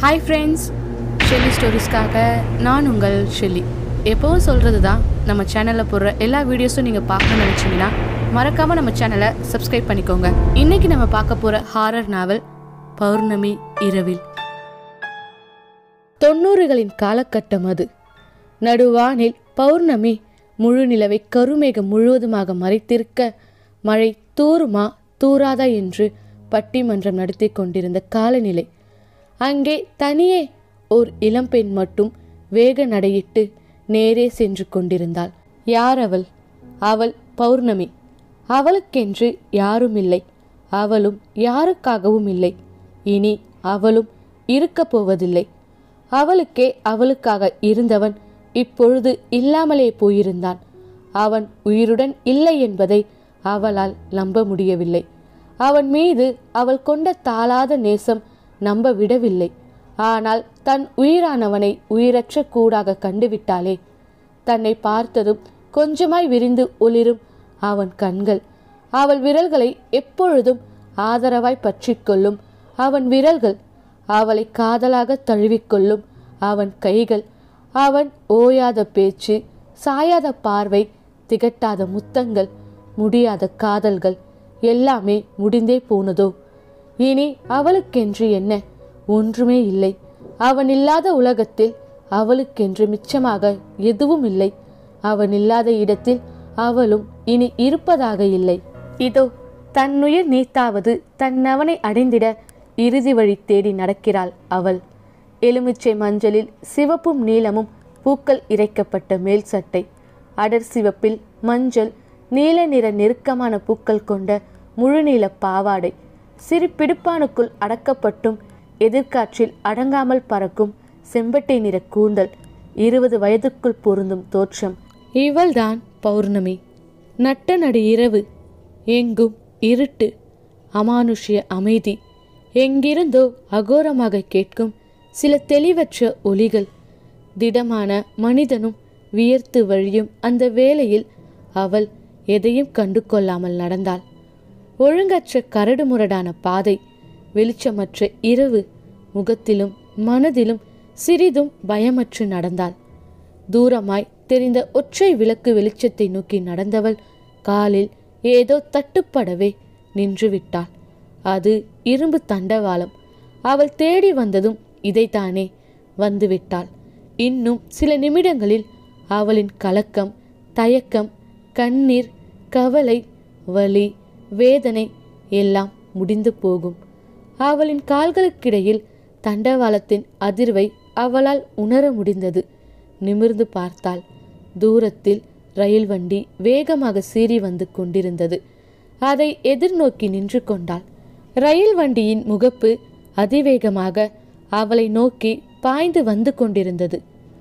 Hi friends, Shelley ஸ்டோரிஸ்க்காக நான் உங்கள் Shelley. எப்போவும் சொல்கிறது தான், நம்ம சேனலில் போடுற எல்லா வீடியோஸும் நீங்கள் பார்க்கணும்னு நினச்சிங்கன்னா மறக்காமல் நம்ம சேனலை சப்ஸ்கிரைப் பண்ணிக்கோங்க. இன்றைக்கி நம்ம பார்க்க போகிற ஹாரர் நாவல் பௌர்ணமி இரவில். 90களின் காலகட்டம் அது. நடுவானில் பௌர்ணமி முழு நிலவை கருமேகம் முழுவதுமாக மறைத்திருக்க, மழை தூருமா தூராதா என்று பட்டிமன்றம் நடத்தி கொண்டிருந்த காலநிலை. அங்கே தனியே ஓர் இளம்பெண் மட்டும் வேக நடையிட்டு நேரே சென்று கொண்டிருந்தாள். யார் அவள்? அவள் பௌர்ணமி. அவளுக்கென்று யாரும் இல்லை, அவளும் யாருக்காகவும் இல்லை. இனி அவளும் இருக்கப் போவதில்லை. அவளுக்கே அவளுக்காக இருந்தவன் இப்பொழுது இல்லாமலே போயிருந்தான். அவன் உயிருடன் இல்லை என்பதை அவளால் நம்ப முடியவில்லை. அவன் மீது அவள் கொண்ட தாளாத நேசம் நம்ப விடவில்லை. ஆனால் தன் உயிரானவனை உயிரற்ற கூடாக கண்டுவிட்டாளே. தன்னை பார்த்ததும் கொஞ்சமாய் விரிந்து ஒளிரும் அவன் கண்கள், அவள் விரல்களை எப்பொழுதும் ஆதரவாய் பற்றி கொள்ளும் அவன் விரல்கள், அவளை காதலாக தழுவிக்கொள்ளும் அவன் கைகள், அவன் ஓயாத பேச்சு, சாயாத பார்வை, திகட்டாத முத்தங்கள், முடியாத காதல்கள் எல்லாமே முடிந்தே போனதோ? இனி அவளுக்கென்று என்ன? ஒன்றுமே இல்லை. அவன் இல்லாத உலகத்தில் அவளுக்கென்று மிச்சமாக எதுவும் இல்லை. அவன் இல்லாத இடத்தில் அவளும் இனி இருப்பதாக இல்லை. இதோ தன்னுயிர் நீத்தாவது தன்னவனை அடைந்திட இறுதி வழி தேடி நடக்கிறாள் அவள். எலுமிச்சை மஞ்சளில் சிவப்பும் நீலமும் பூக்கள் இறைக்கப்பட்ட மேல் சட்டை, அடர் சிவப்பில் மஞ்சள் நீல நிற நெருக்கமான பூக்கள் கொண்ட முழுநீள பாவாடை, சிறு பிடிப்பானுக்குள் அடக்கப்பட்டும் எதிர்காற்றில் அடங்காமல் பறக்கும் செம்பட்டை நிற கூந்தல், 20 வயதுக்குள் பொருந்தும் தோற்றம். இவள்தான் பௌர்ணமி. நட்ட நடு இரவு, எங்கும் இருட்டு, அமானுஷ்ய அமைதி. எங்கிருந்தோ அகோரமாக கேட்கும் சில தெளிவற்ற ஒலிகள். திடமான மனிதனும் வியர்த்து வழியும் அந்த வேளையில் அவள் எதையும் கண்டு கொள்ளாமல் நடந்தாள். ஒழுங்கற்ற கரடுமுரடான பாதை, வெளிச்சமற்ற இரவு. முகத்திலும் மனதிலும் சிறிதும் பயமற்று நடந்தாள். தூரமாய் தெரிந்த ஒற்றை விளக்கு வெளிச்சத்தை நோக்கி நடந்தவள் காலில் ஏதோ தட்டுப்படவே நின்றுவிட்டாள். அது இரும்பு தண்டவாளம். அவள் தேடி வந்ததும் இதைத்தானே வந்துவிட்டாள். இன்னும் சில நிமிடங்களில் அவளின் கலக்கம், தயக்கம், கண்ணீர், கவலை, வலி, வேதனை எல்லாம் முடிந்து போகும். அவளின் கால்களுக்கிடையில் தண்டவாளத்தின் அதிர்வை அவளால் உணர முடிந்தது. நிமிர்ந்து பார்த்தாள். தூரத்தில் ரயில் வண்டி வேகமாக சீறி வந்து கொண்டிருந்தது. அதை எதிர்நோக்கி நின்று கொண்டாள். ரயில் வண்டியின் முகப்பு அதிவேகமாக அவளை நோக்கி பாய்ந்து வந்து கொண்டிருந்தது.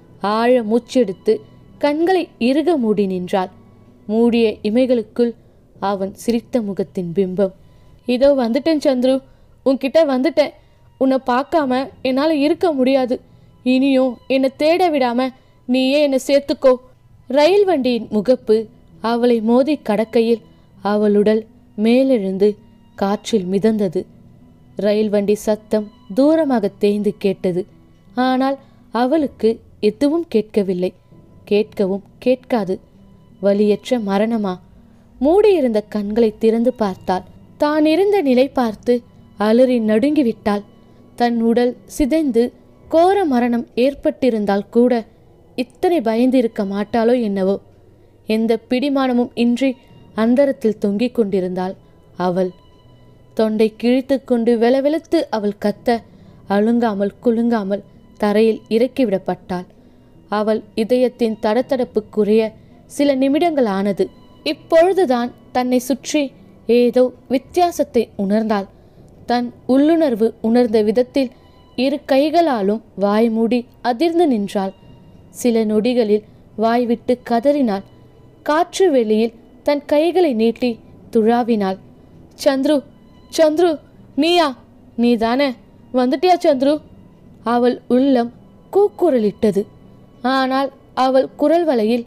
ஆழ மூச்செடுத்து கண்களை இறுக மூடி நின்றாள். மூடிய இமைகளுக்குள் அவன் சிரித்த முகத்தின் பிம்பம். இதோ வந்துட்டேன் சந்துரு, உன்கிட்ட வந்துட்டேன். உன்னை பார்க்காம என்னால் இருக்க முடியாது. இனியும் என்னை தேட விடாம நீயே என்னை சேர்த்துக்கோ. ரயில் வண்டியின் முகப்பு அவளை மோதி கடக்கையில் அவளுடல் மேலெழுந்து காற்றில் மிதந்தது. ரயில் வண்டி சத்தம் தூரமாக தேய்ந்து கேட்டது. ஆனால் அவளுக்கு எதுவும் கேட்கவில்லை, கேட்கவும் கேட்காது. வலியற்ற மரணமா? மூடியிருந்த கண்களை திறந்து பார்த்தாள். தான் இருந்த நிலை பார்த்து அலறி நடுங்கிவிட்டாள். தன் உடல் சிதைந்து கோர மரணம் ஏற்பட்டிருந்தால் கூட இத்தனை பயந்திருக்க மாட்டாளோ என்னவோ. எந்த பிடிமானமும் இன்றி அந்தரத்தில் தொங்கிக் கொண்டிருந்தாள் அவள். தொண்டை கிழித்து கொண்டு வெலவெலுத்து அவள் கத்த, அழுங்காமல் குலுங்காமல் தரையில் இறக்கிவிடப்பட்டாள். அவள் இதயத்தின் தடத்தடப்பு குறைய சில நிமிடங்கள் ஆனது. இப்பொழுதுதான் தன்னை சுற்றி ஏதோ வித்தியாசத்தை உணர்ந்தாள். தன் உள்ளுணர்வு உணர்ந்த விதத்தில் இரு கைகளாலும் வாய் மூடி அதிர்ந்து நின்றாள். சில நொடிகளில் வாய்விட்டு கதறினாள். காற்று வெளியில் தன் கைகளை நீட்டி துழாவினாள். சந்துரு, சந்துரு, நீயா? நீதானே? வந்துட்டியா சந்துரு? அவள் உள்ளம் கூக்குரலிட்டது. ஆனால் அவள் குரல் வலையில்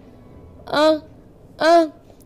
ஆ ஆ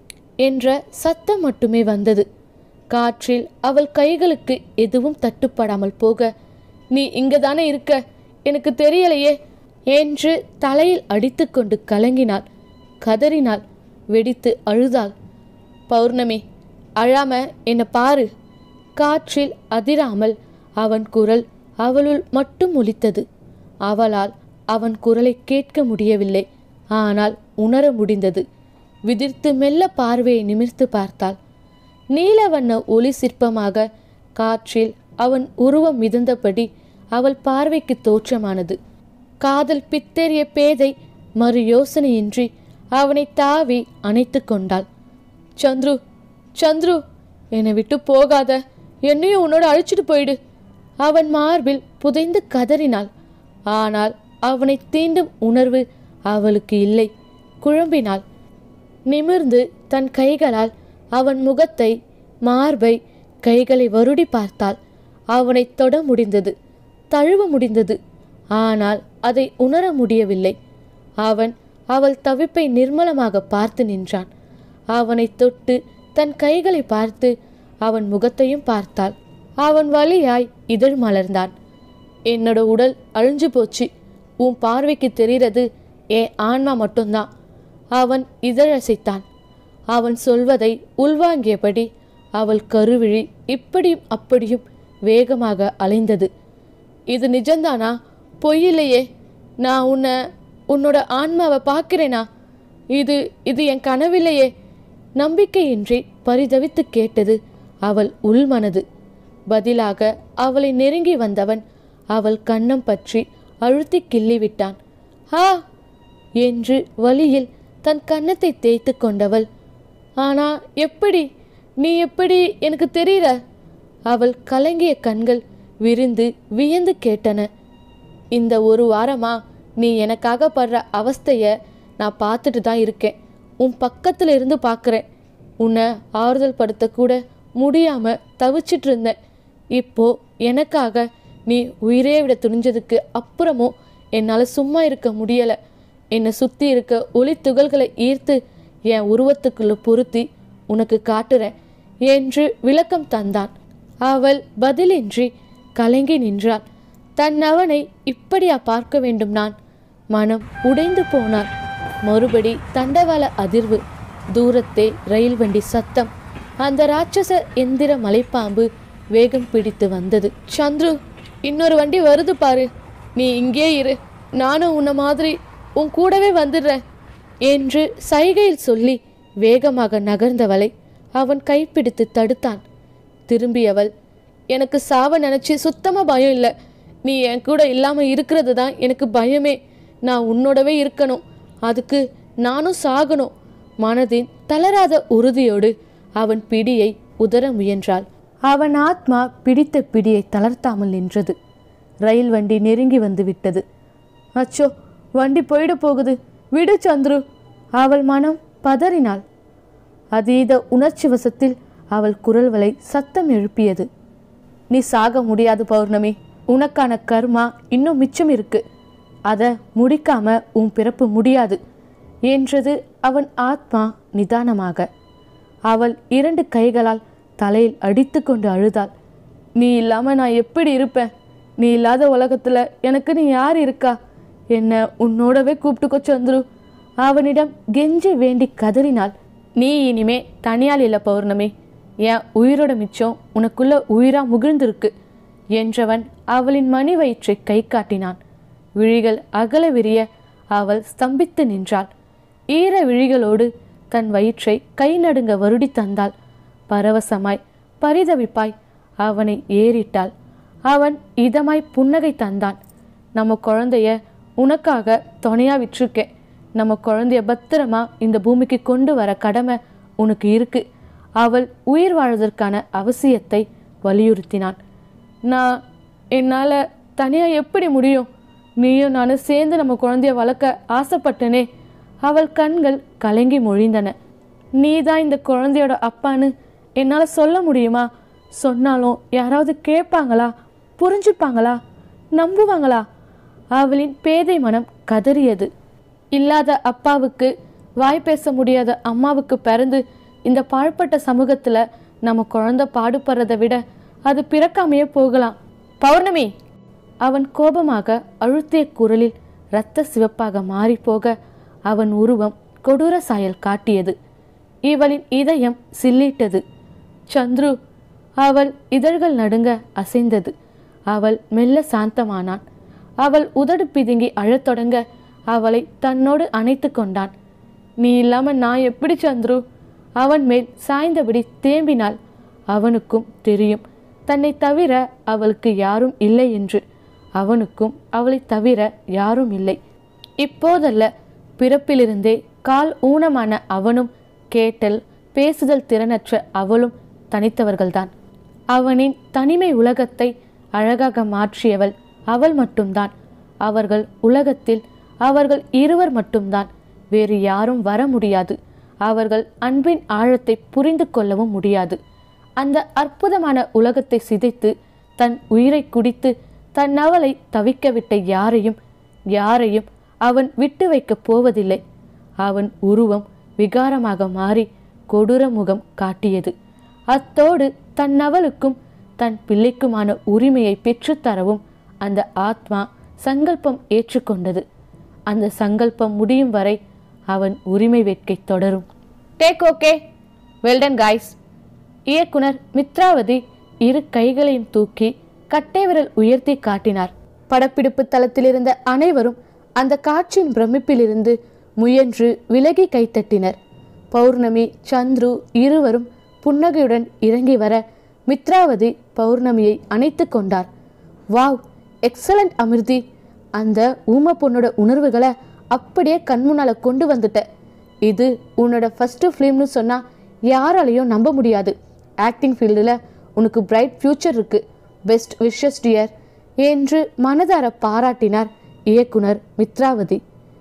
என்ற சத்தம் மட்டுமே வந்தது. காற்றில் அவள் கைகளுக்கு எதுவும் தட்டுப்படாமல் போக, நீ இங்கதானே இருக்க, எனக்கு தெரியலையே என்று தலையில் அடித்துக்கொண்டு கலங்கினாள், கதறினாள், வெடித்து அழுதாள். பௌர்ணமி, அழாம என்ன பாரு. காற்றில் அதிராமல் அவன் குரல் அவளுள் மட்டும் ஒலித்தது. அவளால் அவன் குரலை கேட்க முடியவில்லை, ஆனால் உணர முடிந்தது. விதிர்த்து மெல்ல பார்வையை நிமிர்த்து பார்த்தாள். நீல வண்ண ஒளி சிற்பமாக காற்றில் அவன் உருவம் மிதந்தபடி அவள் பார்வைக்கு தோற்றமானது. காதல் பித்தேறிய பேதை மறு யோசனையின்றி அவனை தாவி அணைத்து கொண்டாள். சந்துரு, சந்துரு, என்னை விட்டு போகாத, என்னையும் உன்னோட அழிச்சிட்டு போயிடு. அவன் மார்பில் புதைந்து கதறினாள். ஆனால் அவனை தீண்டும் உணர்வு அவளுக்கு இல்லை. குழம்பினாள். நிமிர்ந்து தன் கைகளால் அவன் முகத்தை, மார்பை, கைகளை வருடி பார்த்தாள். அவனை தொட முடிந்தது, தழுவ முடிந்தது. ஆனால் அதை உணர முடியவில்லை. அவன் அவள் தவிப்பை நிர்மலமாக பார்த்து நின்றான். அவனை தொட்டு தன் கைகளை பார்த்து அவன் முகத்தையும் பார்த்தாள். அவன் வழியாய் இதழ் மலர்ந்தான். என்னோட உடல் அழிஞ்சு போச்சு, உன் பார்வைக்கு தெரிகிறது என் ஆன்மா மட்டும்தான். அவன் இதழசைத்தான். அவன் சொல்வதை உள்வாங்கியபடி அவள் கருவிழி இப்படியும் அப்படியும் வேகமாக அலைந்தது. இது நிஜந்தானா? பொய்யில்லையே. நான் உன்னோட ஆன்மாவை பார்க்கிறேனா? இது என் கனவில்லையே. நம்பிக்கையின்றி பரிதவித்து கேட்டது அவள் உள்மனது. பதிலாக அவளை நெருங்கி வந்தவன் அவள் கன்னம் பற்றி அழுத்தி கிள்ளிவிட்டான். ஆ என்று வலியில் தன் கன்னத்தை தேய்த்து கொண்டவள், ஆனா எப்படி, நீ எப்படி எனக்கு தெரியற? அவள் கலங்கிய கண்கள் விரிந்து வியந்து கேட்டன. இந்த ஒரு வாரமா நீ எனக்காக படுற அவஸ்தைய நான் பார்த்துட்டு தான் இருக்கேன். உன் பக்கத்துல இருந்து பார்க்குறேன். உன்னை ஆறுதல் படுத்தக்கூட முடியாம தவிச்சிட்டு இருந்தேன். இப்போ எனக்காக நீ உயிரே விட துணிஞ்சதுக்கு அப்புறமும் என்னால் சும்மா இருக்க முடியலை. என்னை சுற்றி இருக்க ஒளி துகள்களை ஈர்த்து என் உருவத்துக்குள்ள பொருத்தி உனக்கு காட்டுறேன் என்று விளக்கம் தந்தான். அவள் பதிலின்றி கலங்கி நின்றாள். தன் அவனை இப்படியா பார்க்க வேண்டும்? நான் மனம் உடைந்து போனாள். மறுபடி தண்டவாள அதிர்வு, தூரத்தே ரயில் வண்டி சத்தம். அந்த ராட்சச எந்திர மலைப்பாம்பு வேகம் பிடித்து வந்தது. சந்துரு, இன்னொரு வண்டி வருது பாரு, நீ இங்கே இரு, நானும் உன்ன மாதிரி உன் கூடவே வந்துடுறேன் என்று சைகையில் சொல்லி வேகமாக நகர்ந்தவளை அவன் கைப்பிடித்து தடுத்தான். திரும்பியவள், எனக்கு சாவ நினைச்சு சுத்தமா பயம் இல்லை. நீ என் கூட இல்லாம இருக்கிறது தான் எனக்கு பயமே. நான் உன்னோடவே இருக்கணும், அதுக்கு நானும் சாகணும். மனதின் தளராத உறுதியோடு அவன் பிடியை உதற முயன்றாள். அவன் ஆத்மா பிடித்த பிடியை தளர்த்தாமல் நின்றது. ரயில் வண்டி நெருங்கி வந்து விட்டது. அச்சோ, வண்டி போயிட போகுது, விடு சந்துரு. அவள் மனம் பதறினாள். அதீத உணர்ச்சி வசத்தில் அவள் குரல் வலை சத்தம் எழுப்பியது. நீ சாக முடியாது பௌர்ணமி, உனக்கான கர்மா இன்னும் மிச்சம் இருக்கு, அதை முடிக்காம உன் பிறப்பு முடியாது என்றது அவன் ஆத்மா நிதானமாக. அவள் 2 கைகளால் தலையில் அடித்து கொண்டு அழுதாள். நீ இல்லாம நான் எப்படி இருப்பேன்? நீ இல்லாத உலகத்துல எனக்கு நீ யார் இருக்கா? என்ன உன்னோடவே கூப்பிட்டுக்கோ சந்துரு. அவனிடம் கெஞ்சி வேண்டி கதறினாள். நீ இனிமே தனியால் இல்லை பௌர்ணமி, என் உயிரோட மிச்சம் உனக்குள்ள உயிரா முகிழ்ந்திருக்கு என்றவன் அவளின் மணி வயிற்றை கை காட்டினான். விழிகள் அகல விரிய அவள் ஸ்தம்பித்து நின்றாள். ஈர விழிகளோடு தன் வயிற்றை கை நடுங்க வருடி தந்தாள். பரவசமாய் பரிதவிப்பாய் அவனை ஏறிட்டாள். அவன் இதமாய் புன்னகை தந்தான். நம்ம குழந்தைய உனக்காக துணையா விட்டுருக்கேன். நம்ம குழந்தைய பத்திரமா இந்த பூமிக்கு கொண்டு வர கடமை உனக்கு இருக்கு. அவள் உயிர் வாழ்வதற்கான அவசியத்தை வலியுறுத்தினான். என்னால் தனியாக எப்படி முடியும்? நீயும் நானும் சேர்ந்து நம்ம குழந்தைய வளர்க்க ஆசைப்பட்டனே. அவள் கண்கள் கலங்கி மொழிந்தன. நீ தான் இந்த குழந்தையோட அப்பான்னு என்னால் சொல்ல முடியுமா? சொன்னாலும் யாராவது கேட்பாங்களா? புரிஞ்சுப்பாங்களா? நம்புவாங்களா? அவளின் பேதை மனம் கதறியது. இல்லாத அப்பாவுக்கு, வாய் பேச முடியாத அம்மாவுக்கு பிறந்து இந்த பாழ்பட்ட சமூகத்தில் நம்ம குழந்தை பாடுபடுறதை விட அது பிறக்காமையே போகலாம். பௌர்ணமி அவன் கோபமாக அழுத்திய குரலில் இரத்த சிவப்பாக மாறிப்போக அவன் உருவம் கொடூர சாயல் காட்டியது. இவளின் இதயம் சில்லிட்டது. சந்துரு! அவள் இதழ்கள் நடுங்க அசைந்தது. அவள் மெல்ல சாந்தமானான். அவள் உதடு பிதுங்கி அழத் தொடங்க அவளை தன்னோடு அணைத்து கொண்டான். நீ இல்லாம நான் எப்படி சந்துரு? அவன் மேல் சாய்ந்தபடி தேம்பினாள். அவனுக்கும் தெரியும் தன்னை தவிர அவளுக்கு யாரும் இல்லை என்று. அவனுக்கும் அவளை தவிர யாரும் இல்லை. இப்போதல்ல, பிறப்பிலிருந்தே கால் ஊனமான அவனும் கேட்டல் பேசுதல் திறனற்ற அவளும் தனித்தவர்கள்தான். அவனின் தனிமை உலகத்தை அழகாக மாற்றியவள் அவள் மட்டும்தான். அவர்கள் உலகத்தில் அவர்கள் இருவர் மட்டும்தான். வேறு யாரும் வர முடியாது. அவர்கள் அன்பின் ஆழத்தை புரிந்து கொள்ளவும் முடியாது. அந்த அற்புதமான உலகத்தை சிதைத்து தன் உயிரை குடித்து தன் அவளை தவிக்கவிட்ட யாரையும் அவன் விட்டு வைக்கப் போவதில்லை. அவன் உருவம் விகாரமாக மாறி கொடூர முகம் காட்டியது. அத்தோடு தன் அவளுக்கும் தன் பிள்ளைக்குமான உரிமையை பெற்றுத்தரவும் அந்த ஆத்மா சங்கல்பம் ஏற்றுக்கொண்டது. அந்த சங்கல்பம் முடியும் வரை அவன் உரிமை வேட்கை தொடரும். Take okay, well done guys. இயக்குனர் மித்ராவதி இரு கைகளையும் தூக்கி கட்டை விரல் உயர்த்தி காட்டினார். படப்பிடிப்பு தளத்தில் இருந்த அனைவரும் அந்த காட்சியின் பிரமிப்பிலிருந்து முயன்று விலகி கைத்தட்டினர். பௌர்ணமி, சந்துரு இருவரும் புன்னகையுடன் இறங்கி வர மித்ராவதி பௌர்ணமியை அணைத்து கொண்டார். Wow, excellent Amirthi. அந்த ஊம பொண்ணோட உணர்வுகளை அப்படியே கண்முன்னால கொண்டு வந்துட்ட. இது உன்னோட ஃபர்ஸ்ட் ஃபிலிம்னு சொன்னா யாராலையும் நம்ப முடியாது. ஆக்டிங் ஃபீல்டில் உனக்கு பிரைட் ஃபியூச்சர் இருக்கு. பெஸ்ட் விஷஸ் டியர் என்று மனதார பாராட்டினார் இயக்குனர் மித்ராவதி.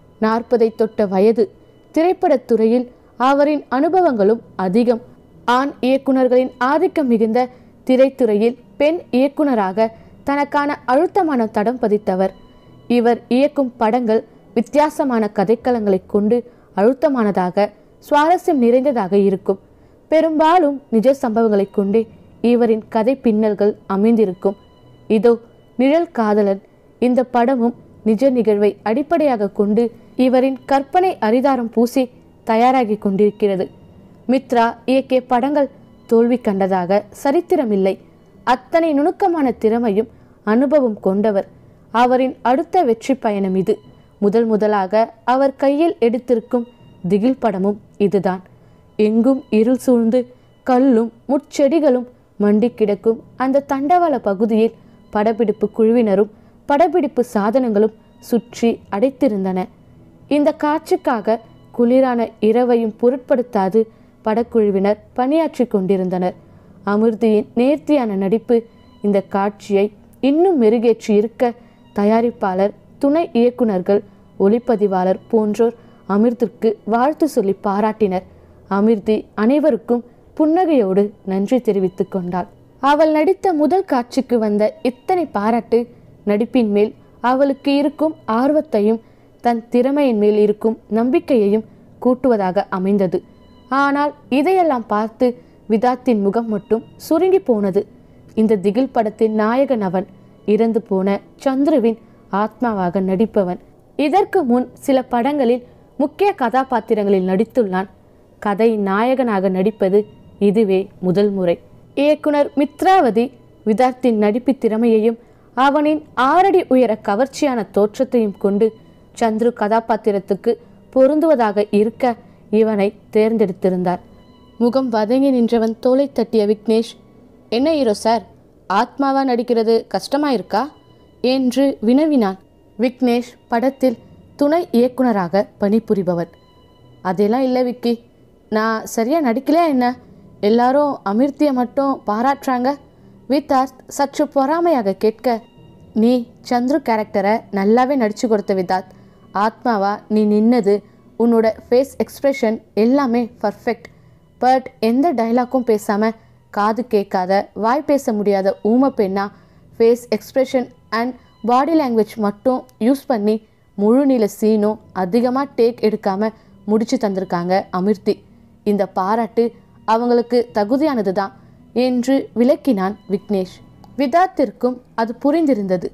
40 தொட்ட வயது. திரைப்படத்துறையில் அவரின் அனுபவங்களும் அதிகம். ஆண் இயக்குனர்களின் ஆதிக்கம் மிகுந்த திரைத்துறையில் பெண் இயக்குனராக தனக்கான அழுத்தமான தடம் பதித்தவர். இவர் இயக்கும் படங்கள் வித்தியாசமான கதைக்களங்களை கொண்டு அழுத்தமானதாக, சுவாரஸ்யம் நிறைந்ததாக இருக்கும். பெரும்பாலும் நிஜ சம்பவங்களை கொண்டே இவரின் கதை பின்னல்கள் அமைந்திருக்கும். இதோ நிழல் காதலன். இந்த படமும் நிஜ நிகழ்வை அடிப்படையாக கொண்டு இவரின் கற்பனை அரிதாரம் பூசி தயாராகி கொண்டிருக்கிறது. மித்ரா இயக்கிய படங்கள் தோல்வி கண்டதாக சரித்திரமில்லை. அத்தனை நுணுக்கமான திறமையும் அனுபவம் கொண்டவர். அவரின் அடுத்த வெற்றி பயணம் இது. முதலாக அவர் கையில் எடுத்திருக்கும் திகில் படமும் இதுதான். எங்கும் இருள் சூழ்ந்து கல்லும் முட்செடிகளும் மண்டி கிடக்கும் அந்த தண்டவாள பகுதியில் படப்பிடிப்பு குழுவினரும் படப்பிடிப்பு சாதனங்களும் சுற்றி அடைத்திருந்தன. இந்த காட்சிக்காக குளிரான இரவையும் பொருட்படுத்தாது படக்குழுவினர் பணியாற்றி கொண்டிருந்தனர். அமிர்தியின் நேர்த்தியான நடிப்பு இந்த காட்சியை இன்னும் மெருகேற்றி இருக்க தயாரிப்பாளர், துணை இயக்குனர்கள், ஒளிப்பதிவாளர் போன்றோர் அமிர்திற்கு வாழ்த்து சொல்லி பாராட்டினர். அமிர்தி அனைவருக்கும் புன்னகையோடு நன்றி தெரிவித்துக் கொண்டாள். அவள் நடித்த முதல் காட்சிக்கு வந்த இத்தனை பாராட்டு நடிப்பின் மேல் அவளுக்கு இருக்கும் ஆர்வத்தையும் தன் திறமையின் மேல் இருக்கும் நம்பிக்கையையும் கூட்டுவதாக அமைந்தது. ஆனால் இதையெல்லாம் பார்த்து விதாத்தின் முகம் மட்டும் சுருங்கி போனது. இந்த திகில் படத்தின் நாயகன் அவன், இறந்து போன சந்துருவின் ஆத்மாவாக நடிப்பவன். இதற்கு முன் சில படங்களில் முக்கிய கதாபாத்திரங்களில் நடித்துள்ளான். கதை நாயகனாக நடிப்பது இதுவே முதல் முறை. இயக்குனர் மித்ராவதி விதார்த்தின் நடிப்பு திறமையையும் அவனின் 6 அடி உயர கவர்ச்சியான தோற்றத்தையும் கொண்டு சந்துரு கதாபாத்திரத்துக்கு பொருந்துவதாக இருக்க இவனை தேர்ந்தெடுத்திருந்தார். முகம் வதங்கி நின்றவன் தோலை தட்டிய விக்னேஷ், என்ன ஹீரோ சார், ஆத்மாவா நடிக்கிறது கஷ்டமாயிருக்கா என்று வினவினான். விக்னேஷ் படத்தில் துணை இயக்குனராக பணிபுரிபவன். அதெல்லாம் இல்லை விக்கி, நான் சரியா நடிக்கலையா என்ன? எல்லாரும் அமிர்தியை மட்டும் பாராட்டுறாங்க. விதார்த் சற்று பொறாமையாக கேட்க, நீ சந்துரு கேரக்டரை நல்லாவே நடிச்சு கொடுத்த விதார்த். ஆத்மாவா நீ நின்னது, உன்னோட ஃபேஸ் எக்ஸ்பிரஷன் எல்லாமே பர்ஃபெக்ட். பட் எந்த டைலாக்கும் பேசாமல் காது கேட்காத, வாய் பேச முடியாத ஊம பெண்ணா face expression and body language மட்டும் யூஸ் பண்ணி முழு நீள சீனும் அதிகமாக டேக் எடுக்காமல் முடிச்சு தந்திருக்காங்க அமிர்தி. இந்த பாராட்டு அவங்களுக்கு தகுதியானது தான் என்று விளக்கினான் விக்னேஷ். விதார்த்திற்கும் அது புரிந்திருந்தது.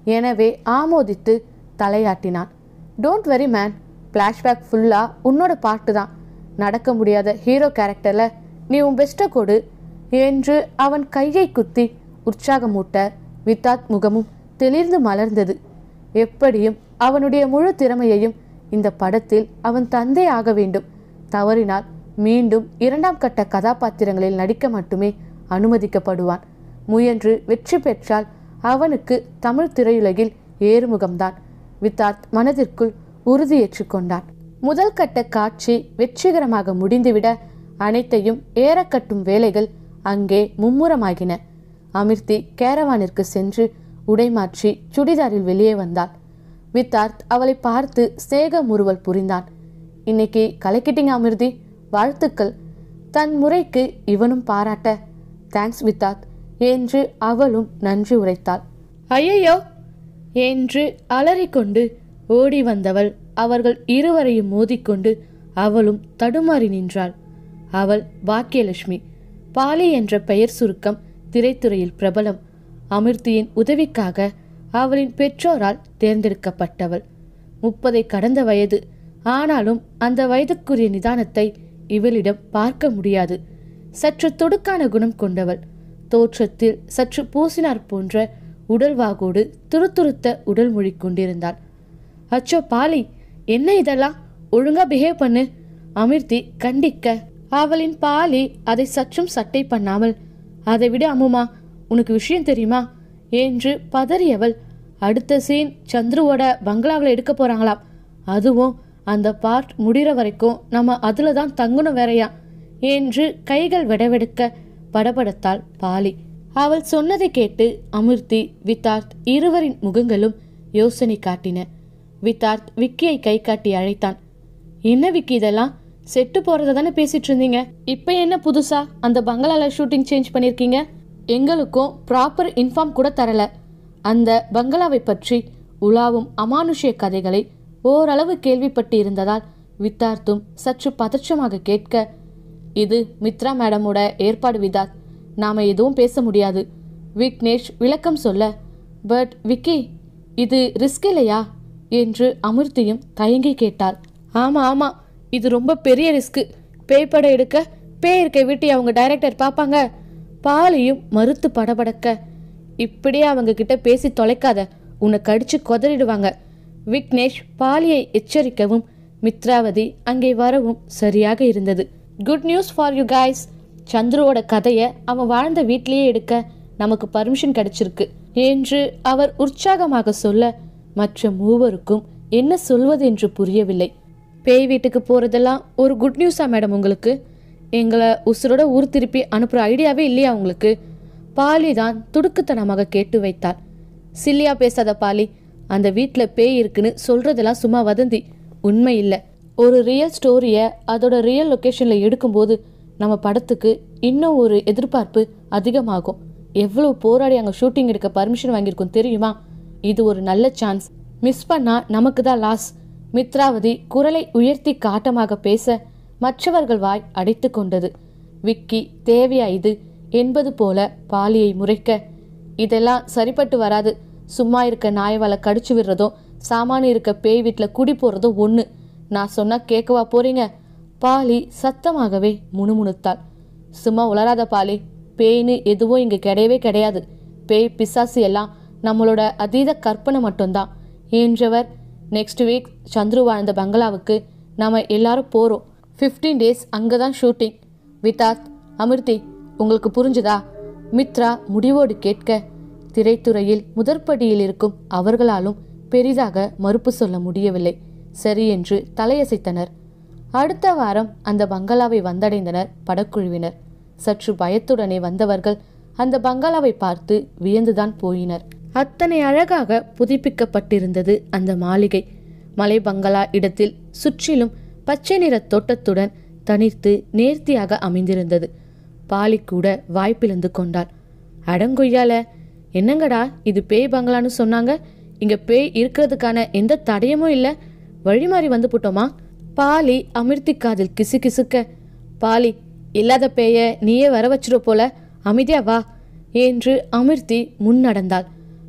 எனவே ஆமோதித்து தலையாட்டினான். டோன்ட் வெரி மேன், ஃப்ளாஷ்பேக் ஃபுல்லாக உன்னோட பாட்டு தான். நடக்க முடியாத ஹீரோ கேரக்டரில் நீ உன் பெஸ்ட்டை கொடு என்று அவன் கையை குத்தி உற்சாகமூட்ட வித்தார்த் முகமும் தெளிர்ந்து மலர்ந்தது. எப்படியும் அவனுடைய முழு திறமையையும் இந்த படத்தில் அவன் தந்தே ஆக வேண்டும். தவறினால் மீண்டும் 2ஆம் கட்ட கதாபாத்திரங்களில் நடிக்க மட்டுமே அனுமதிக்கப்படுவான். முயன்று வெற்றி பெற்றால் அவனுக்கு தமிழ் திரையுலகில் ஏறுமுகம்தான். வித்தார்த் மனதிற்குள் உறுதியேற்று கொண்டான். முதல் கட்ட காட்சி வெற்றிகரமாக முடிந்துவிட அனைத்தையும் ஏறக்கட்டும் வேலைகள் அங்கே மும்முரமாகின. அமிர்தி கேரவானிற்கு சென்று உடைமாற்றி சுடிதாரில் வெளியே வந்தாள். வித்தார்த் அவளை பார்த்து சேக முறுவல் புரிந்தான். இன்னைக்கு கலக்கிட்டிங்க அமிர்தி, வாழ்த்துக்கள். தன் முறைக்கு இவனும் பாராட்ட தேங்க்ஸ் வித்தார்த் என்று அவளும் நன்றி உரைத்தாள். ஐயையோ என்று அலறிக்கொண்டு ஓடி வந்தவள் அவர்கள் இருவரையும் மோதிக்கொண்டு அவளும் தடுமாறி நின்றாள். அவள் பாக்கியலட்சுமி. பாலி என்ற பெயர் சுருக்கம் திரைத்துறையில் பிரபலம். அமிர்தியின் உதவிக்காக அவளின் பெற்றோரால் தேர்ந்தெடுக்கப்பட்டவள். 30 கடந்த வயது. ஆனாலும் அந்த வயதுக்குரிய நிதானத்தை இவளிடம் பார்க்க முடியாது. சற்று துடுக்கான குணம் கொண்டவள். தோற்றத்தில் சற்று பூசினார் போன்ற உடல்வாகோடு துருத்துருத்த உடல் மொழி கொண்டிருந்தாள். அச்சோ பாலி, என்ன இதெல்லாம், ஒழுங்கா பிஹேவ் பண்ணு அமிர்தி கண்டிக்க, அவளின் பாலி அதை சற்றும் சட்டை பண்ணாமல், அதை விட அம்முமா, உனக்கு விஷயம் தெரியுமா என்று பதறியவள், அடுத்த சீன் சந்துருவோட பங்களாவில் எடுக்க போறாங்களாம். அதுவும் அந்த பார்ட் முடிகிற வரைக்கும் நம்ம அதில் தான் தங்கணும் வேறையா என்று கைகள் வெடவெடுக்க படபடத்தாள் பாலி. அவள் சொன்னதை கேட்டு அமிர்தி வித்தார்த் இருவரின் முகங்களும் யோசனை காட்டின. வித்தார்த் விக்கியை கை காட்டி அழைத்தான். என்ன விக்கி, இதெல்லாம் செட்டு போறத தானே பேசிட்டு இருந்தீங்க, இப்ப என்ன புதுசா அந்த பங்களால ஷூட்டிங் சேஞ்ச் பண்ணிருக்கீங்க? எங்களுக்கும் ப்ராப்பர் இன்ஃபார்ம் கூட தரல. அந்த பங்களாவை பற்றி உலாவும் அமானுஷ்ய கதைகளை ஓரளவு கேள்விப்பட்டு இருந்ததால் வித்தார்த்தும் சற்று பதற்றமாக கேட்க, இது மித்ரா மேடமோட ஏற்பாடு விதார்த், நாம எதுவும் பேச முடியாது விக்னேஷ் விளக்கம் சொல்ல. பட் விக்கி, இது ரிஸ்க் இல்லையா என்று அமிர்தியும் தயங்கி கேட்டாள். ஆமா ஆமா, இது ரொம்ப பெரிய ரிஸ்க். பேய்படம் எடுக்க பேய் இருக்க வீட்டை அவங்க டைரக்டர் பார்ப்பாங்க. பாலியும் மறுத்து படபடக்க, இப்படியே அவங்க கிட்ட பேசி தொலைக்காத, உன்னை கடிச்சு கொதறிடுவாங்க. விக்னேஷ் பாலியை எச்சரிக்கவும் மித்ராவதி அங்கே வரவும் சரியாக இருந்தது. Good news for you guys, சந்துருவோட கதையை அவன் வாழ்ந்த வீட்டிலேயே எடுக்க நமக்கு பர்மிஷன் கிடைச்சிருக்கு என்று அவர் உற்சாகமாக சொல்ல மற்ற மூவருக்கும் என்ன சொல்வது என்று புரியவில்லை. பேய் வீட்டுக்கு போறதெல்லாம் ஒரு குட் நியூஸா மேடம் உங்களுக்கு? எங்களை உசுரோட ஊர் திருப்பி அனுப்புற ஐடியாவே இல்லையா உங்களுக்கு? பாலி தான் துடுக்குத்தனமாக கேட்டு வைத்தாள். சில்லியா பேசாத பாலி, அந்த வீட்டில் பேய் இருக்குன்னு சொல்றதெல்லாம் சும்மா வதந்தி, உண்மை இல்லை. ஒரு ரியல் ஸ்டோரியை அதோட ரியல் லொக்கேஷனில் எடுக்கும்போது நம்ம படத்துக்கு இன்னும் ஒரு எதிர்பார்ப்பு அதிகமாகும். எவ்வளோ போராடி அங்கே ஷூட்டிங் எடுக்க பர்மிஷன் வாங்கியிருக்கோம் தெரியுமா? இது ஒரு நல்ல சான்ஸ், மிஸ் பண்ணா நமக்கு தான் லாஸ். மித்ராவதி குரலை உயர்த்தி காட்டமாக பேச மற்றவர்கள் வாய் அடைத்து கொண்டது. விக்கி தேவையா இது என்பது போல பாலியை முறைக்க, இதெல்லாம் சரிப்பட்டு வராது. சும்மா இருக்க நாயவாலை கடிச்சு விடுறதும் சாமானு இருக்க பேய் வீட்டில் குடி போடுறதும் ஒன்று. நான் சொன்னா கேட்கவா போறீங்க? பாலி சத்தமாகவே முணுமுணுத்தாள். சும்மா உளராத பாலி, பேய்னு எதுவும் இங்கே கிடையவே கிடையாது. பேய் பிசாசு எல்லாம் நம்மளோட அதீத கற்பனை மட்டும்தான் என்றவர், நெக்ஸ்ட் வீக் சந்துரு வாழ்ந்த பங்களாவுக்கு நாம எல்லாரும் போகிறோம். 15 டேஸ் அங்கே தான் ஷூட்டிங். வித்தார்த், அமிர்தி, உங்களுக்கு புரிஞ்சுதா? மித்ரா முடிவோடு கேட்க திரைத்துறையில் முதற்படியில் இருக்கும் அவர்களாலும் பெரிதாக மறுப்பு சொல்ல முடியவில்லை. சரி என்று தலையசைத்தனர். அடுத்த வாரம் அந்த பங்களாவை வந்தடைந்தனர் படக்குழுவினர். சற்று பயத்துடனே வந்தவர்கள் அந்த பங்களாவை பார்த்து வியந்துதான் போயினர். அத்தனை அழகாக புதுப்பிக்கப்பட்டிருந்தது அந்த மாளிகை. மலை பங்களா இடத்தில் சுற்றிலும் பச்சை நிற தோட்டத்துடன் தனித்து நேர்த்தியாக அமைந்திருந்தது. பாலி கூட வாய்ப்பிழந்து கொண்டாள். அடங்கொய்யால, என்னங்கடா இது பேய் பங்களான்னு சொன்னாங்க, இங்க பேய் இருக்கிறதுக்கான எந்த தடயமும் இல்லை, வழிமாறி வந்து போட்டோமா? பாலி அமிர்தி காதில் கிசு கிசுக்க, பாலி, இல்லாத பேய நீயே வர வச்சிரு போல, அமைதியா வா என்று அமிர்தி முன் நடந்தாள்.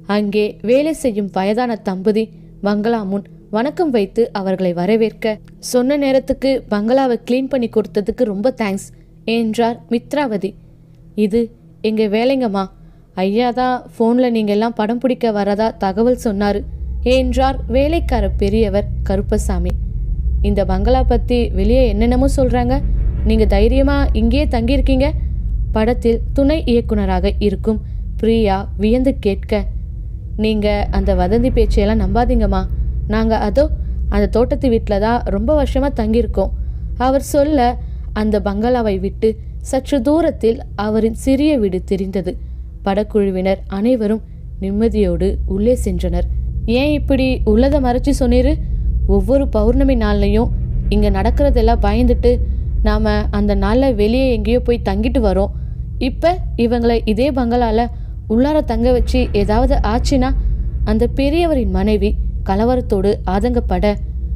அங்கே வேலை செய்யும் வயதான தம்பதி பங்களா முன் வணக்கம் வைத்து அவர்களை வரவேற்க, சொன்ன நேரத்துக்கு பங்களாவை கிளீன் பண்ணி கொடுத்ததுக்கு ரொம்ப தேங்க்ஸ் என்றார் மித்ராவதி. இது எங்க வேலைங்கம்மா, ஐயா தான் ஃபோனில் நீங்கள் எல்லாம் படம் பிடிக்க வரதா தகவல் சொன்னார் என்றார் வேலைக்கார பெரியவர் கருப்பசாமி. இந்த பங்களா பற்றி வெளியே என்னென்னமோ சொல்கிறாங்க, நீங்கள் தைரியமாக இங்கேயே தங்கியிருக்கீங்க? படத்தில் துணை இயக்குனராக இருக்கும் பிரியா வியந்து கேட்க, நீங்கள் அந்த வதந்தி பேச்சையெல்லாம் நம்பாதீங்கம்மா, நாங்கள் அந்த தோட்டத்து வீட்டில் தான் ரொம்ப வருஷமாக தங்கியிருக்கோம். அவர் சொல்ல அந்த பங்களாவை விட்டு சற்று தூரத்தில் அவரின் சிறிய வீடு தெரிந்தது. படக்குழுவினர் அனைவரும் நிம்மதியோடு உள்ளே சென்றனர். ஏன் இப்படி உள்ளதை மறைச்சி சொன்னீரு? ஒவ்வொரு பௌர்ணமி நாள்லையும் இங்கே நடக்கிறதெல்லாம் பயந்துட்டு நாம் அந்த நாளில் வெளியே எங்கேயோ போய் தங்கிட்டு வரோம். இப்போ இவங்களை இதே பங்களால உள்ளார தங்க வச்சு ஏதாவது ஆச்சுன்னா அந்த பெரியவரின் மனைவி கலவரத்தோடு ஆதங்கப்பட,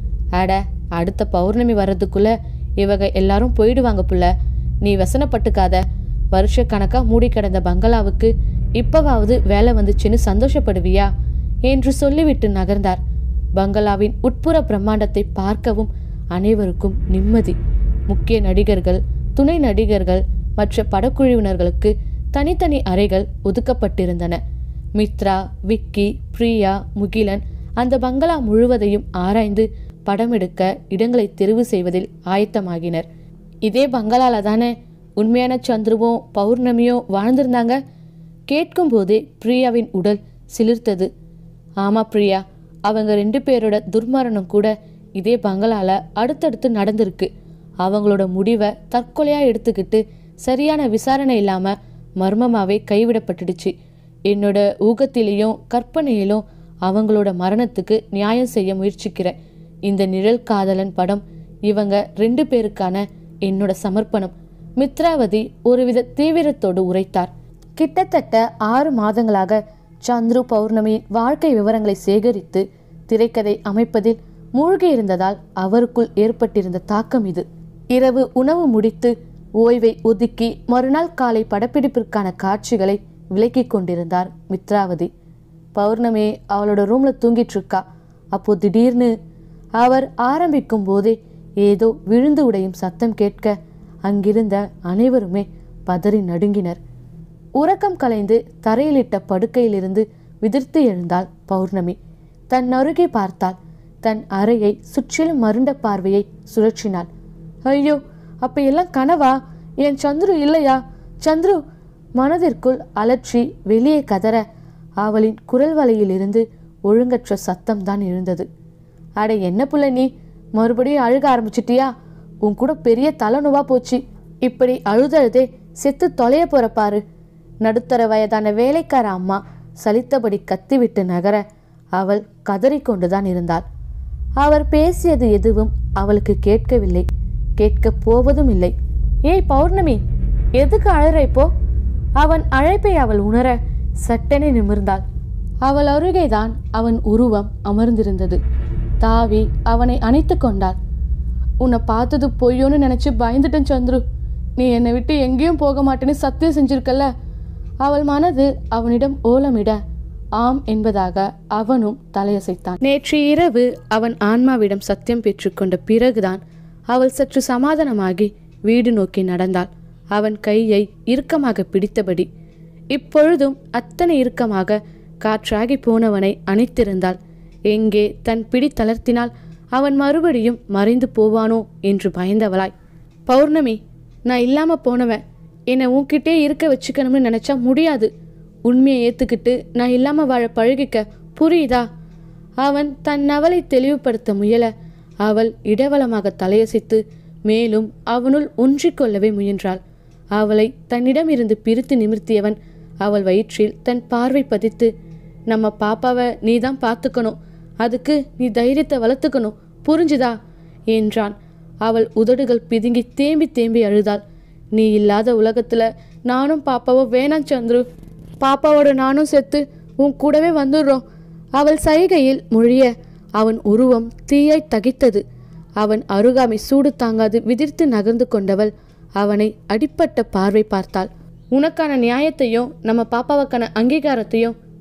அட அடுத்த பௌர்ணமி வர்றதுக்குள்ள இவங்க எல்லாரும் போயிடுவாங்க புள்ள, நீ வசனப்பட்டுக்காத. வருஷ கணக்கா மூடி கிடந்த பங்களாவுக்கு இப்பவாவது வேலை வந்துச்சுன்னு சந்தோஷப்படுவியா என்று சொல்லிவிட்டு நகர்ந்தார். பங்களாவின் உட்புற பிரம்மாண்டத்தை பார்க்கவும் அனைவருக்கும் நிம்மதி. முக்கிய நடிகர்கள், துணை நடிகர்கள் மற்ற படக்குழுவினர்களுக்கு தனித்தனி அறைகள் ஒதுக்கப்பட்டிருந்தன. மித்ரா, விக்கி, பிரியா, முகிலன் அந்த பங்களா முழுவதையும் ஆராய்ந்து படம் எடுக்க இடங்களை தெரிவு செய்வதில் ஆயத்தமாகினர். இதே பங்களால தானே உண்மையான சந்துருவும் பௌர்ணமியும் வாழ்ந்திருந்தாங்க? கேட்கும் போதே பிரியாவின் உடல் சிலிர்த்தது. ஆமா பிரியா, அவங்க 2 பேரோட துர்மரணம் கூட இதே பங்களால அடுத்தடுத்து நடந்திருக்கு. அவங்களோட முடிவை தற்கொலையா எடுத்துக்கிட்டு சரியான விசாரணை இல்லாம மர்மமாவே கைவிடப்பட்டுடுச்சு. என்னோட ஊகத்திலேயும் கற்பனையிலும் அவங்களோட மரணத்துக்கு நியாயம் செய்ய முயற்சிக்கிறேன். இந்த நிழல் காதலன் படம் இவங்க 2 பேருக்கான என்னோட சமர்ப்பணம். மித்ராவதி ஒருவித தீவிரத்தோடு உரைத்தார். கிட்டத்தட்ட 6 மாதங்களாக சந்துரு பௌர்ணமியின் வாழ்க்கை விவரங்களை சேகரித்து திரைக்கதை அமைப்பதில் மூழ்கியிருந்ததால் அவருக்குள் ஏற்பட்டிருந்த தாக்கம் இது. இரவு உணவு முடித்து ஓய்வை ஒதுக்கி மறுநாள் காலை படப்பிடிப்பிற்கான காட்சிகளை விலக்கி கொண்டிருந்தார் மித்ராவதி. பௌர்ணமி அவளோட ரூம்ல தூங்கிட்டு இருக்கா. அப்போ திடீர்னு அவர் ஆரம்பிக்கும் போதே ஏதோ விழுந்து உடையும் சத்தம் கேட்க அங்கிருந்த அனைவருமே பதறி நடுங்கினர். உறக்கம் கலைந்து தரையிலிட்ட படுக்கையிலிருந்து விதிர்த்து எழுந்தாள் பௌர்ணமி. தன் அருகே பார்த்தாள். தன் அறையை சுற்றிலும் மருண்ட பார்வையை சுழற்றினாள். ஐயோ, அப்ப எல்லாம் கனவா? என் சந்துரு இல்லையா? சந்துரு! மனதிற்குள் அலற்றி வெளியே கதற அவளின் குரல் வலையிலிருந்து ஒழுங்கற்ற சத்தம் தான் எழுந்தது. அட என்ன புள்ள நீ, மறுபடியும் அழுக ஆரம்பிச்சிட்டியா? உன் கூட பெரிய தலைநோவா போச்சு. இப்படி அழுதழுதே செத்து தொலைய போற பாரு. நடுத்தர வயதான வேலைக்கார அம்மா சலித்தபடி கத்திவிட்டு நகர அவள் கதறிக்கொண்டுதான் இருந்தாள். அவர் பேசியது எதுவும் அவளுக்கு கேட்கவில்லை, கேட்கப் போவதும் இல்லை. ஏய் பௌர்ணமி, எதுக்கு அழற இப்போ? அவன் அழைப்பை அவள் உணர சட்டென நிமிர்ந்தாள். அவள் அருகேதான் அவன் உருவம் அமர்ந்திருந்தது. தாவி அவனை அணைத்து கொண்டாள். உன்னை பார்த்தது பொய்யோன்னு நினைச்சு பயந்துட்டேன் சந்துரு. நீ என்னை விட்டு எங்கேயும் போக மாட்டேன்னு சத்தியம் செஞ்சிருக்கல்ல. அவள் மனது அவனிடம் ஓலமிட ஆம் என்பதாக அவனும் தலையசைத்தான். நேற்று இரவு அவன் ஆன்மாவிடம் சத்தியம் பெற்றுக்கொண்ட பிறகுதான் அவள் சற்று சமாதானமாகி வீடு நோக்கி நடந்தாள். அவன் கையை இறுக்கமாக பிடித்தபடி. இப்பொழுதும் அத்தனை இறுக்கமாக காற்றாகி போனவனை அணைத்திருந்தாள். எங்கே தன் பிடி தளர்த்தினால் அவன் மறுபடியும் மறைந்து போவானோ என்று பயந்தவளாய், பௌர்ணமி, நான் இல்லாம போனவன் என்னை உன்கிட்டே இருக்க வச்சுக்கணும்னு நினைச்சா முடியாது. உண்மையை ஏத்துக்கிட்டு நான் இல்லாம வாழ பழகிக்க, புரியுதா? அவன் தன் அவளை தெளிவுபடுத்த முயல அவள் இடவளமாக தலையசைத்து மேலும் அவனுள் ஒன்றிக்கொள்ளவே முயன்றாள். அவளை தன்னிடம் இருந்து பிரித்து நிமிர்த்தியவன் அவள் வயிற்றில் தன் பார்வை பதித்து, நம்ம பாப்பாவை நீதான் பார்த்துக்கணும், அதுக்கு நீ தைரியத்தை வளர்த்துக்கணும், புரிஞ்சுதா என்றான். அவள் உதடுகள் பிதுங்கி தேம்பி தேம்பி அழுதாள். நீ இல்லாத உலகத்துல நானும் பாப்பாவும் வேணாம் சந்துரு. பாப்பாவோட நானும் செத்து உன் கூடவே வந்துடுறோம். அவள் சைகையில் மொழிய அவன் உருவம் தீயாய் தகித்தது. அவன் அருகாமை சூடு தாங்காது விதிர்த்து நகர்ந்து கொண்டவள் அவனை அடிப்பட்ட பார்வை பார்த்தாள். உனக்கான நியாயத்தையும் நம்ம பாப்பாவுக்கான அங்கீகாரத்தையும்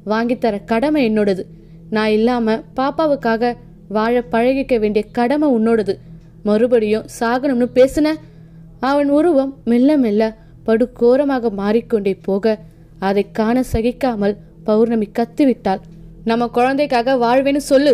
வாங்கித்தர கடமை என்னோடது. நான் இல்லாம பாப்பாவுக்காக வாழ பழகிக்க வேண்டிய கடமை உன்னோடது. மறுபடியும் சாகணும்னு பேசுன. அவன் உருவம் மெல்ல மெல்ல படுகோரமாக மாறிக்கொண்டே போக அதை காண சகிக்காமல் பௌர்ணமி கத்திவிட்டாள். நம்ம குழந்தைக்காக வாழ்வேன்னு சொல்லு.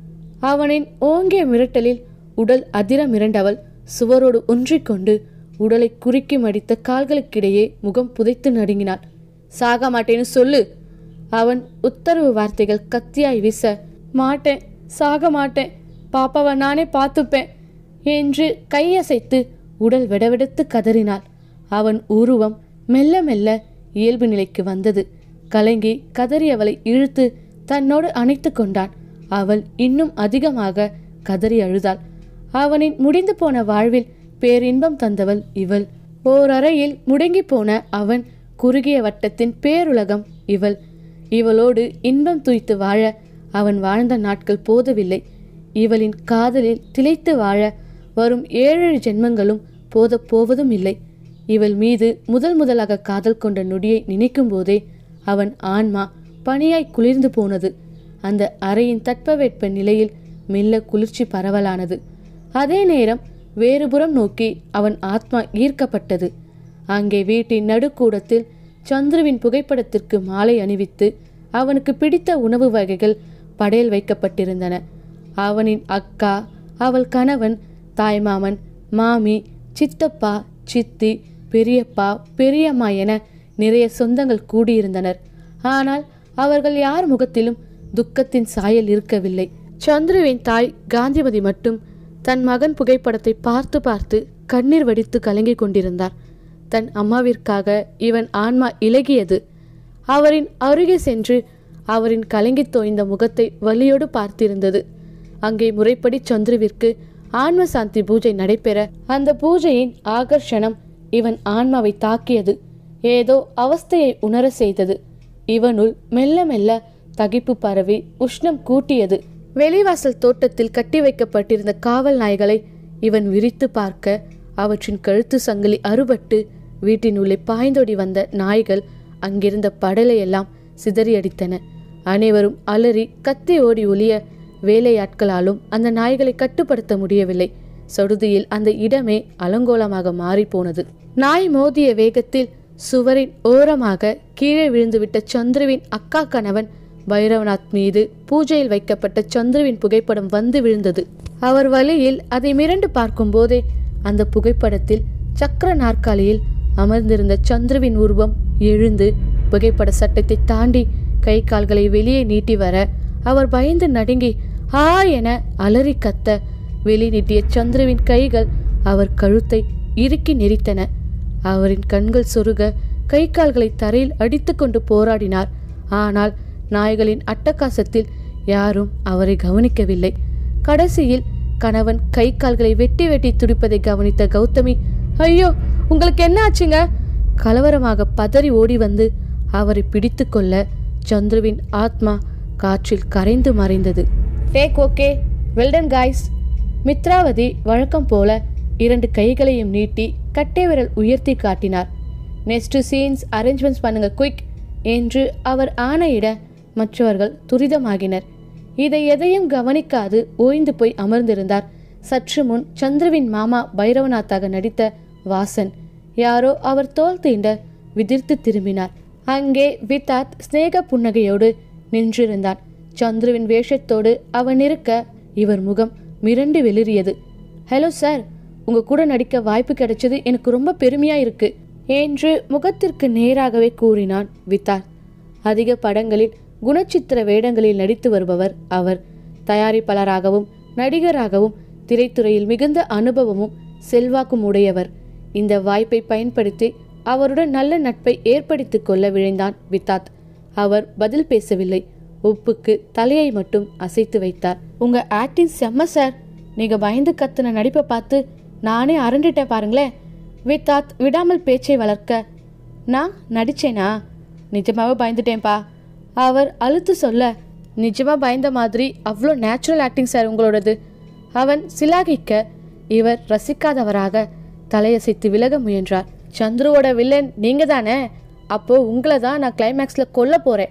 அவனின் ஓங்கிய மிரட்டலில் உடல் அதிர மிரண்டவள் சுவரோடு ஒன்றிக்கொண்டு உடலை குறுக்கி மடித்த கால்களுக்கிடையே முகம் புதைத்து நடுங்கினாள். சாக மாட்டேன்னு சொல்லு. அவன் உத்தரவு வார்த்தைகள் கத்தியாய் வீச, மாட்டேன், சாக மாட்டேன், பாப்பாவை நானே பார்த்துப்பேன் என்று கையசைத்து உடல் வெடவெடுத்து கதறினாள். அவன் உருவம் மெல்ல மெல்ல இயல்பு நிலைக்கு வந்தது. கலங்கி கதறியவளை இழுத்து தன்னோடு அணைத்து கொண்டான். அவள் இன்னும் அதிகமாக கதறி அழுதாள். அவனின் முடிந்து போன வாழ்வில் பேரின்பம் தந்தவள் இவள். ஓரறையில் முடங்கி போன அவன் குறுகிய வட்டத்தின் பேருலகம் இவள். இவளோடு இன்பம் துய்த்து வாழ அவன் வாழ்ந்த நாட்கள் போதவில்லை. இவளின் காதலில் திளைத்து வாழ வரும் 7 ஜென்மங்களும் போத போவதும் இல்லை. இவள் மீது முதலாக காதல் கொண்ட நொடியை நினைக்கும் போதே அவன் ஆன்மா பனியாய் குளிர்ந்து போனது. அந்த அறையின் தட்பவெட்ப நிலையில் மெல்ல குளிர்ச்சி பரவலானது. அதே நேரம் வேறுபுறம் நோக்கி அவன் ஆத்மா ஈர்க்கப்பட்டது. அங்கே வீட்டின் நடுக்கூடத்தில் சந்துருவின் புகைப்படத்திற்கு மாலை அணிவித்து அவனுக்கு பிடித்த உணவு வகைகள் படையல் வைக்கப்பட்டிருந்தன. அவனின் அக்கா, அவள் கணவன், தாய்மாமன், மாமி, சித்தப்பா, சித்தி, பெரியப்பா, பெரியம்மா என நிறைய சொந்தங்கள் கூடியிருந்தனர். ஆனால் அவர்கள் யார் முகத்திலும் துக்கத்தின் சாயல் இருக்கவில்லை. சந்துருவின் தாய் காந்திமதி மட்டும் தன் மகன் புகைப்படத்தை பார்த்து பார்த்து கண்ணீர் வடித்து கலங்கி கொண்டிருந்தார். தன் அம்மாவிற்காக இவன் ஆன்மா இலகியது. அவரின் அருகே சென்று அவரின் கலங்கி தோய்ந்த முகத்தை வலியோடு பார்த்திருந்தது. அங்கே முறைப்படி சந்துருவிற்கு ஆன்ம சாந்தி பூஜை நடைபெற அந்த பூஜையின் ஆகர்ஷணம் இவன் ஆன்மாவை தாக்கியது. ஏதோ அவஸ்தையை உணர செய்தது. இவனுள் மெல்ல மெல்ல தகிப்பு பரவி உஷ்ணம் கூட்டியது. வெளிவாசல் தோட்டத்தில் கட்டி வைக்கப்பட்டிருந்த காவல் நாய்களை இவன் விரித்து பார்க்க அவற்றின் கழுத்து சங்கிலி அறுபட்டு வீட்டினுள்ளே பாய்ந்தோடி வந்த நாய்கள் அங்கிருந்த படலையெல்லாம் சிதறியடித்தன. அனைவரும் அலறி கத்தி ஓடி ஒளிய வேலையாட்களாலும் அந்த நாய்களை கட்டுப்படுத்த முடியவில்லை. சடுதியில் அந்த இடமே அலங்கோலமாக மாறிப்போனது. நாய் மோதிய வேகத்தில் சுவரின் ஓரமாக கீழே விழுந்துவிட்ட சந்துருவின் அக்கா கணவன் பைரவநாத் மீது பூஜையில் வைக்கப்பட்ட சந்துருவின் புகைப்படம் வந்து விழுந்தது. அவர் வழியில் அதை மிரண்டு பார்க்கும் போதே அந்த புகைப்படத்தில் சக்கர நாற்காலியில் அமர்ந்திருந்த சந்துருவின் உருவம் எழுந்து புகைப்பட சட்டத்தை தாண்டி கை கால்களை வெளியே நீட்டி வர அவர் பயந்து நடுங்கி ஆ என அலறி கத்த வெளி நீட்டிய சந்துருவின் கைகள் அவர் கழுத்தை இறுக்கி நெரித்தன. அவரின் கண்கள் சொருக கை கால்களை தரையில் அடித்து கொண்டு போராடினார். ஆனால் நாய்களின் அட்டகாசத்தில் யாரும் அவரை கவனிக்கவில்லை. கடைசியில் கணவன் கை கால்களை வெட்டி வெட்டி துடிப்பதை கவனித்த கௌதமி, ஐயோ உங்களுக்கு என்ன ஆச்சுங்க? கலவரமாக பதறி ஓடி வந்து அவரை பிடித்து கொள்ள சந்துருவின் ஆத்மா காற்றில் கரைந்து மறைந்தது. Take okay, well done guys. Mitravathi வழக்கம் போல 2 கைகளையும் நீட்டி கட்டை விரல் உயர்த்தி காட்டினார். நெக்ஸ்ட் சீன்ஸ் அரேஞ்ச்மெண்ட்ஸ் பண்ணுங்க குயிக் என்று அவர் ஆணையிட மற்றவர்கள் துரிதமாகினர். இதை எதையும் கவனிக்காது ஓய்ந்து போய் அமர்ந்திருந்தார் சற்று முன் சந்துருவின் மாமா பைரவநாத்தாக நடித்த வாசன். யாரோ அவர் தோல் தீண்ட விதிர்த்து திரும்பினார். அங்கே வித்தாத் ஸ்நேக புன்னகையோடு நின்றிருந்தான். சந்துருவின் வேஷத்தோடு அவன் இருக்க இவர் முகம் மிரண்டு வெளிரியது. ஹலோ சார், உங்க கூட நடிக்க வாய்ப்பு கிடைச்சது எனக்கு ரொம்ப பெருமையா இருக்கு என்று முகத்திற்கு நேராகவே கூறினான் வித்தாத். அதிக படங்களில் குணச்சித்திர வேடங்களில் நடித்து வருபவர் அவர். தயாரிப்பாளராகவும் நடிகராகவும் திரைத்துறையில் மிகுந்த அனுபவமும் செல்வாக்கும் உடையவர். இந்த வாய்ப்பை பயன்படுத்தி அவருடன் நல்ல நட்பை ஏற்படுத்திக் கொள்ள விழைந்தான் வித்தாத். அவர் பதில் பேசவில்லை. ஒப்புக்கு தலையை மட்டும் அசைத்து வைத்தார். உங்க ஆக்டிங் செம்ம சார். நீங்க பயந்து கத்துன நடிப்பை பார்த்து நானே அரண்டிட்டேன் பாருங்களேன். வித்தாத் விடாமல் பேச்சை வளர்க்க, நான் நடிச்சேனா? நிஜமாவே பயந்துட்டேன்பா. அவர் அழுத்து சொல்ல, நிஜமா பயந்த மாதிரி அவ்வளோ நேச்சுரல் ஆக்டிங் சார் உங்களோடது. அவன் சிலாகிக்க இவர் ரசிக்காதவராக தலையசைத்து விலக முயன்றார். சந்துருவோட வில்லன் நீங்க தானே, அப்போ உங்களை தான் நான் கிளைமேக்ஸ்ல கொல்ல போறேன்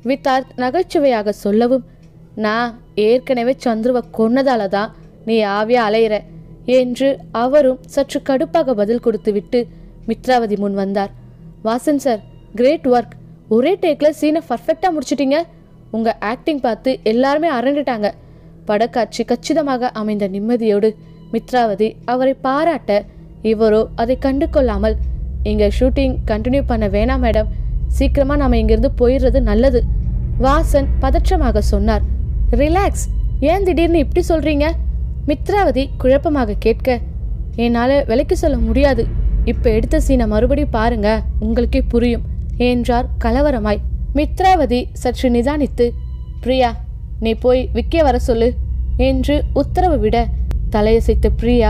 வித்தார்த் நகைச்சுவையாக சொல்லவும், நான் ஏற்கனவே சந்துருவை கொன்னதால தான் நீ ஆவியா அலையிற என்று அவரும் சற்று கடுப்பாக பதில் கொடுத்துவிட்டு மித்ராவதி முன் வந்தார். Vasan sir, great work. ஒரே டேக்கில் சீனை பர்ஃபெக்டாக முடிச்சிட்டிங்க. உங்கள் ஆக்டிங் பார்த்து எல்லாருமே அரண்டுட்டாங்க. படக்காட்சி கச்சிதமாக அமைந்த நிம்மதியோடு மித்ராவதி அவரை பாராட்ட, இவரோ அதை கண்டு கொள்ளாமல், இங்கே ஷூட்டிங் கண்டினியூ பண்ண வேணாம் மேடம், சீக்கிரமாக நாம் இங்கிருந்து போயிடுறது நல்லது. வாசன் பதற்றமாக சொன்னார். ரிலாக்ஸ், ஏன் திடீர்னு இப்படி சொல்கிறீங்க? மித்ராவதி குழப்பமாக கேட்க, என்னால் விலைக்கு சொல்ல முடியாது. இப்போ எடுத்த சீனை மறுபடியும் பாருங்க, உங்களுக்கே புரியும் என்றார் கலவரமாய். மித்ராவதி சற்று நிதானித்து, பிரியா நீ போய் விக்கிய வர சொல்லு என்று உத்தரவு விட, தலையசைத்த பிரியா,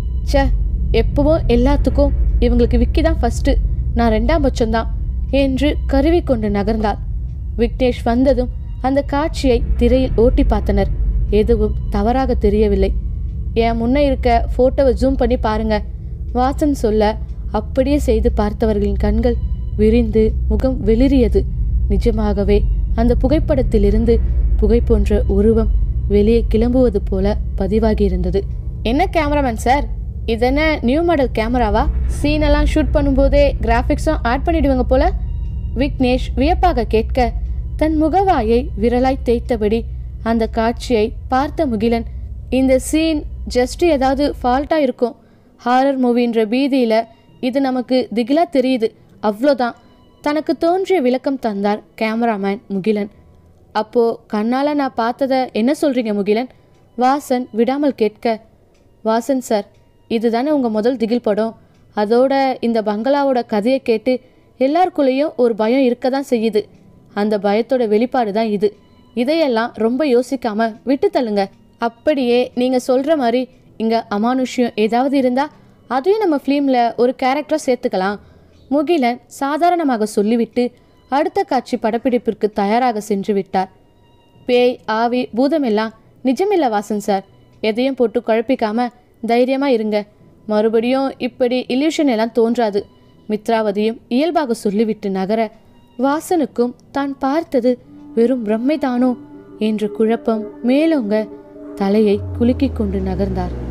ச எப்பவும் எல்லாத்துக்கும் இவங்களுக்கு விக்கி தான் ஃபர்ஸ்ட், நான் 2ஆம் பட்சம்தான் என்று கருவி கொண்டு நகர்ந்தாள். விக்னேஷ் வந்ததும் அந்த காட்சியை திரையில் ஓட்டி பார்த்தனர். எதுவும் தவறாக தெரியவில்லை. என் முன்ன இருக்க போட்டோவை ஜூம் பண்ணி பாருங்க வாசன் சொல்ல, அப்படியே செய்து பார்த்தவர்களின் கண்கள் விரிந்து முகம் வெளிரியது. நிஜமாகவே அந்த புகைப்படத்திலிருந்து புகை போன்ற உருவம் வெளியே கிளம்புவது போல பதிவாகியிருந்தது. என்ன கேமராமேன் சார், இதென்ன நியூ மாடல் கேமராவா? சீனெல்லாம் ஷூட் பண்ணும்போதே கிராஃபிக்ஸும் ஆட் பண்ணிடுவாங்க போல? விக்னேஷ் வியப்பாக கேட்க, தன் முகவாயை விரலாய் தேய்த்தபடி அந்த காட்சியை பார்த்த முகிலன், இந்த சீன் ஜஸ்ட் ஏதாவது ஃபால்ட்டாக இருக்கும், ஹாரர் மூவின்ற பீதியில் இது நமக்கு திகிலா தெரியுது, அவ்வளோதான் தனக்கு தோன்றிய விளக்கம் தந்தார் கேமராமேன் முகிலன். அப்போது கண்ணால் நான் பார்த்ததை என்ன சொல்கிறீங்க முகிலன்? வாசன் விடாமல் கேட்க, வாசன் சார், இதுதானே உங்கள் முதல் திகில் படம். அதோட இந்த பங்களாவோட கதையை கேட்டு எல்லாருக்குள்ளேயும் ஒரு பயம் இருக்க தான் செய்யுது. அந்த பயத்தோட வெளிப்பாடு தான் இது. இதையெல்லாம் ரொம்ப யோசிக்காம விட்டு தள்ளுங்க. அப்படியே நீங்கள் சொல்கிற மாதிரி இங்கே அமானுஷ்யம் ஏதாவது இருந்தால் அதையும் நம்ம ஃபிலிமில் ஒரு கேரக்டரை சேர்த்துக்கலாம். முகிலன் சாதாரணமாக சொல்லிவிட்டு அடுத்த காட்சி படப்பிடிப்பிற்கு தயாராக சென்று விட்டார். பேய், ஆவி, பூதமெல்லாம் நிஜமில்லை வாசன் சார். எதையும் போட்டு குழப்பிக்காம தைரியமாக இருங்க. மறுபடியும் இப்படி இல்யூஷன் எல்லாம் தோன்றாது. மித்ராவதியும் இயல்பாக சொல்லிவிட்டு நகர, வாசனுக்கும் தான் பார்த்தது வெறும் பிரம்மைதானோ என்ற குழப்பம் மேலோங்க தலையை குலுக்கிக் கொண்டு நகர்ந்தார்.